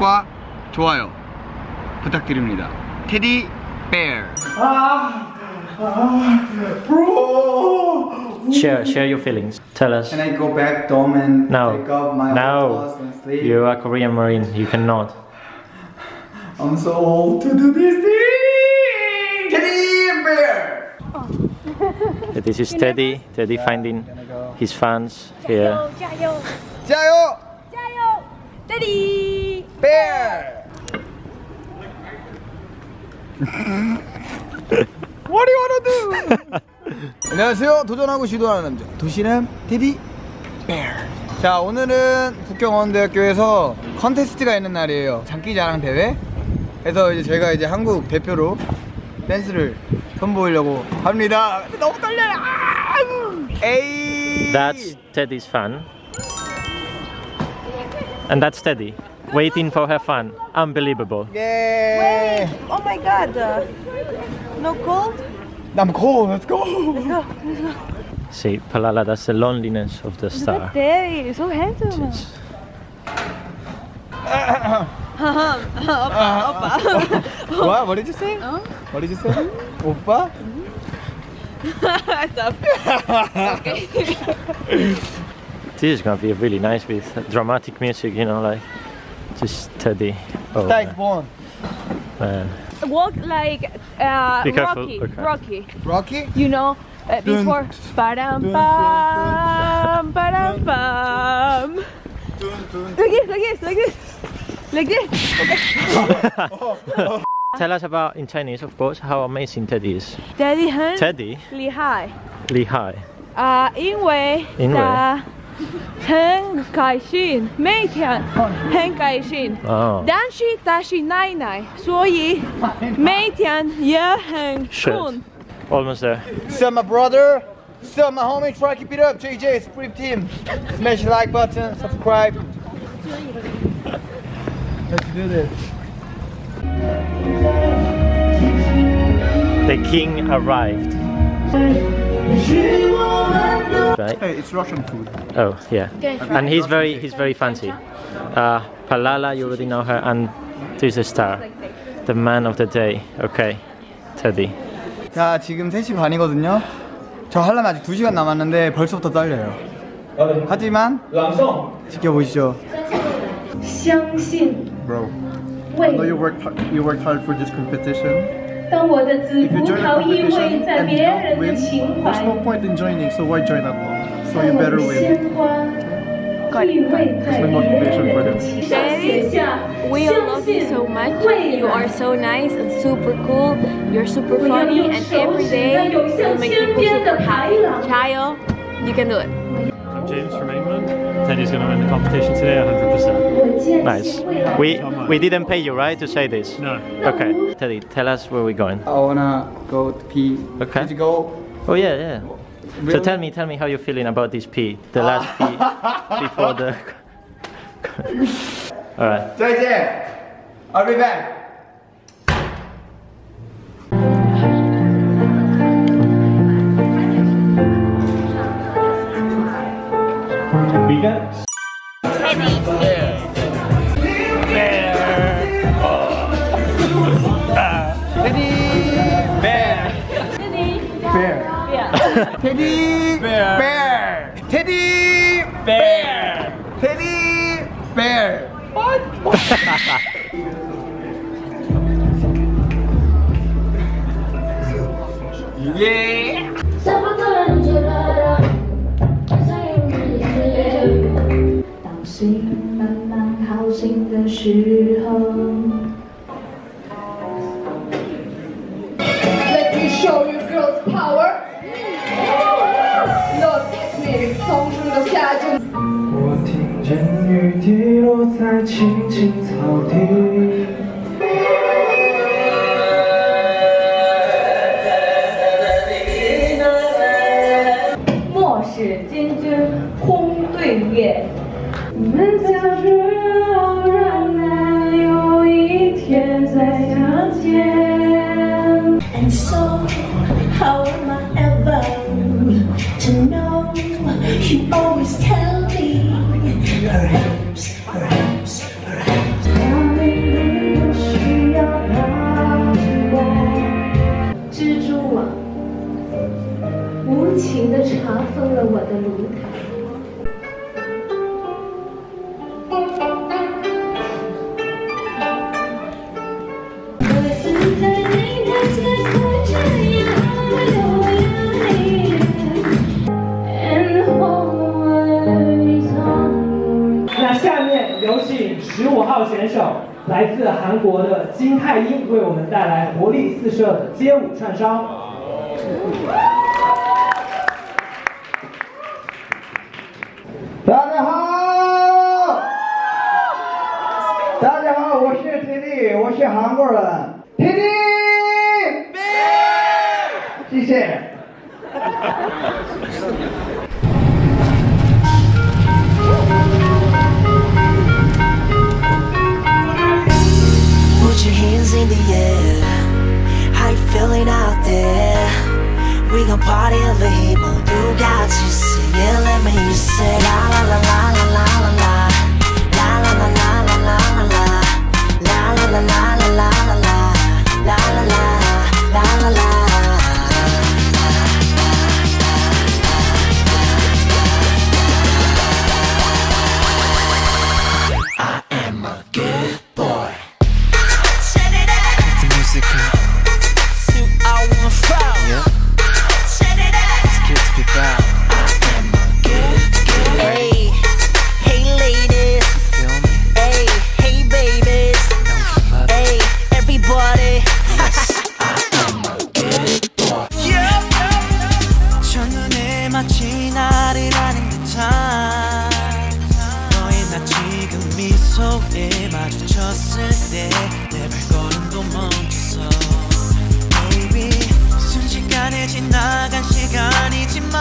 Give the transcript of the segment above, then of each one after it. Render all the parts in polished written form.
구독과 좋아요 부탁드립니다. 테디 베어. Share your feelings. Tell us. Can I go back home and No. take off my clothes and sleep? You are Korean Marine. You cannot. I'm so old to do this thing. Teddy bear. This is Teddy. Teddy finding his fans here. 자요. 자요. Teddy bear. What do you wanna do? 안녕하세요. 도전하고 시도하는 남자 도시남 테디 베어. 자, 오늘은 북경어원대학교에서 컨테스트가 있는 날이에요. 장기자랑 대회. 그래서 이제 제가 이제 한국 대표로 댄스를 선보이려고 합니다. 너무 떨려요. 에이. That's Teddy's fan. And that's Teddy. Waiting for her fan. Unbelievable. 예. Oh my god. No cold? I'm cold. Let's go. See, Palala, that's the loneliness of the star. Teddy, so handsome. Oppa. What did you say? Huh? What did you say? 오빠? Stop. Okay. This is gonna be really nice with dramatic music, you know, like just Teddy. Oh, Star is born. man. Walk like Be careful. Rocky. Okay. Rocky. Rocky? You know, before. Ba-dum, bum, ba-dum, bum. Like this. Okay. Tell us about, in Chinese, of course, how amazing Teddy is. Teddy 很 Teddy 厉害厉害因为他很开心，每天很开心。 哦， 但是他是奶奶，所以每天也很 shit. 困。 Almost there. So my brother, so my homie, try to keep it up. JJ, Supreme Team. Smash the like button, subscribe. Let's do this. The king arrived. Right? Hey, it's Russian food. Oh, yeah. And he's very fancy. Palala, you already know her, and this is the star, the man of the day. Okay, Teddy. 자, 지금 3시 반이거든요. 저 하려면 아직 2시간 남았는데 벌써부터 떨려요. 하지만 지켜보시죠. 相信 Bro, 为 you worked hard for this competition. 当我的子 If you 葡 join the 萄因为 competition 在 and 别 you don't 人的 win, 情 there's 怀， no point in joining, so why join at all? So you 我 better 的 win. 鲜花因为在 That's my 别 motivation 人 for 的 this. 旗上写下 We all love you so much. You are so nice and super cool. You're super funny, and every day you make people super happy. Chayo, you can do it. I'm James from England. Teddy's going to win the competition today 100%. Nice. We didn't pay you, right, to say this? No. Okay. Teddy, tell us where we're going. I wanna go to pee. Okay. Did you go? Oh yeah. So Really? tell me how you're feeling about this pee, the last pee before the. All right. JJ, I'll be back. Teddy bear. Teddy bear. Teddy bear. What? Yeah. 什么都能做到，再用力。当心慢慢靠近的时候。Let me show you girls power. No technique，从上到下就。 我听见雨滴落在青青草地。 末世金军轰对月，你们假设偶然能有一天再相见。And so, how am I ever to know? You always tell me, perhaps, perhaps, perhaps. 封了我的炉台。 那下面有请15号选手，来自韩国的金泰英，为我们带来活力四射的街舞串烧。 大家好，大家好，我是 TD， 我是韩国人 TD， 谢谢。 Put your hands in the air. How you feeling out there? We gon' party over here, you got to see it. Let me hear you say la la la la la la la la. La la la la la la la la. La la la la la la la la. La la la la la la. I am a good boy. Set it up. Cut the music up. 2-0-1-4. Yeah. Set it up. It's good to be proud. I am a good. Hey, hey ladies. You feel me? Hey, hey babies. Hey, everybody. Yes, I am a good boy. Yeah. 첫눈에 마치 나를 아는 듯한 너의 나 지금 미소에 마주쳤을 때 내 발걸음도 멈춰서 Baby 순식간에 지나간 시간이지만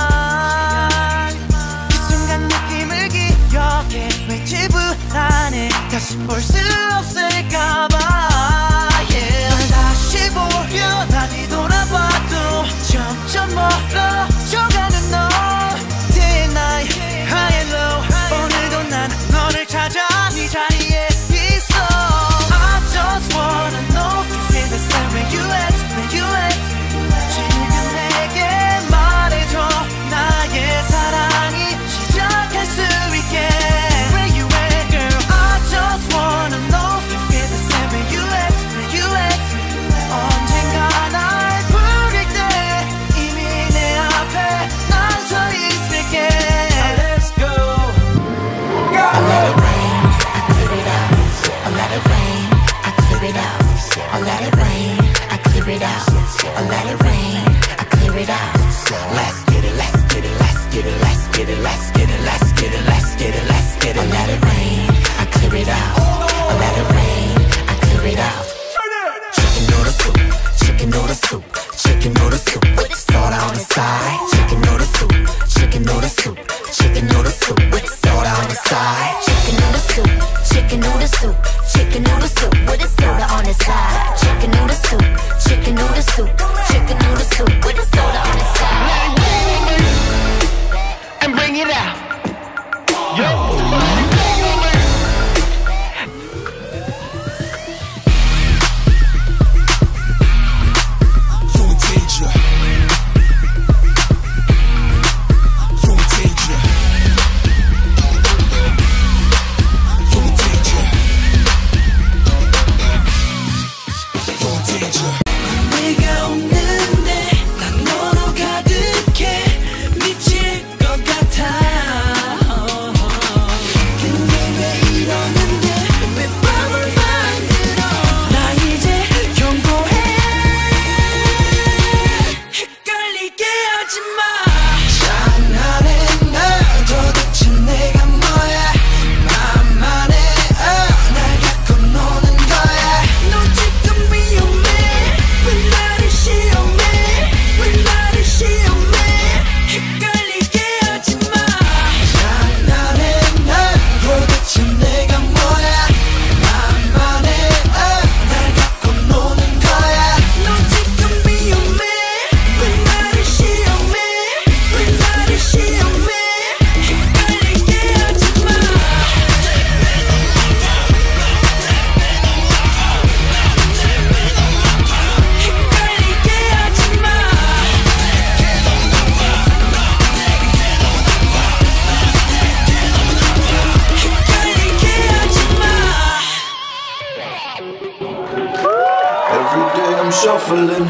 그 순간 느낌을 기억해 왠지 불안해 다시 볼 수 없을까봐 yeah. 널 다시 보려 난 뒤돌아봐도 점점 멀어져가는 너 Day and night, high and low 오늘도 난 너를 찾아 이 자리에 있어 I just wanna know if you feel the same where you at, where you at 지금 내게 말해줘 나의 사랑이 시작할 수 있게 Where you at girl I just wanna know shuffling.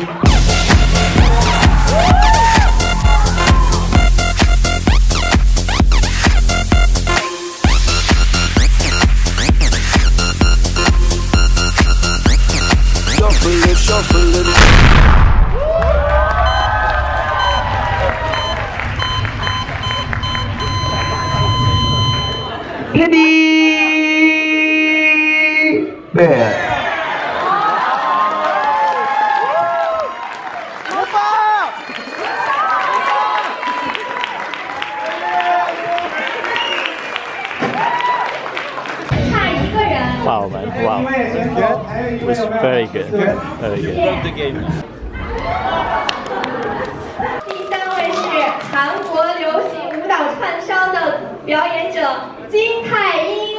Shuffling, shuffling. 테디 베어. Wow, man! Wow, it was very good, very good. 第三位是韩国流行舞蹈串烧的表演者金泰英。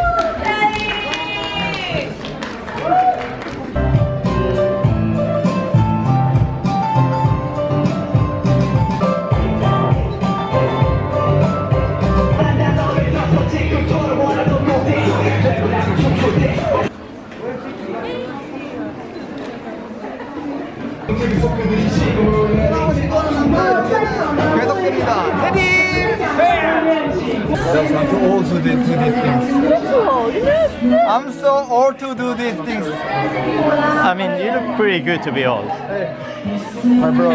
계속됩니다. 테디 I'm too old to do these things. I'm so old to do these things. I mean, you look pretty good to be old. My bro.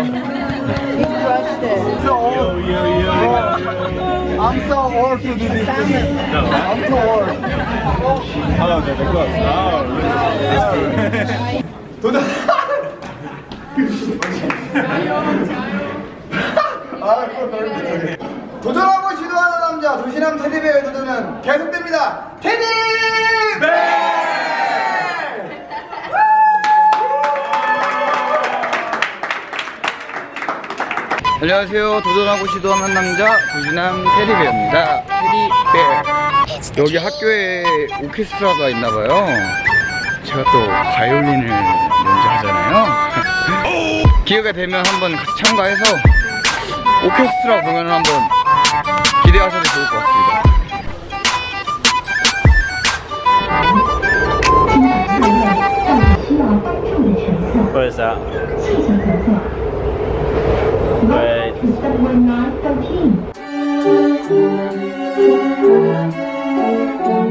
So old. I'm so old to do these things. I'm so old. Oh, they're close. Oh, 도전. 도전하고 시도하는 남자 도시남 테디베어의 도전은 계속됩니다. 테디베어! 안녕하세요. 도전하고 시도하는 남자 도시남 테디베어입니다. 테디베어. 여기 학교에 오케스트라가 있나봐요. 제가 또 바이올린을 연주하잖아요. 기회가 되면 한번 같이 참가해서 오케스트라 공연을 한번 기대하셔도 좋을 것 같습니다. What is that? Wait.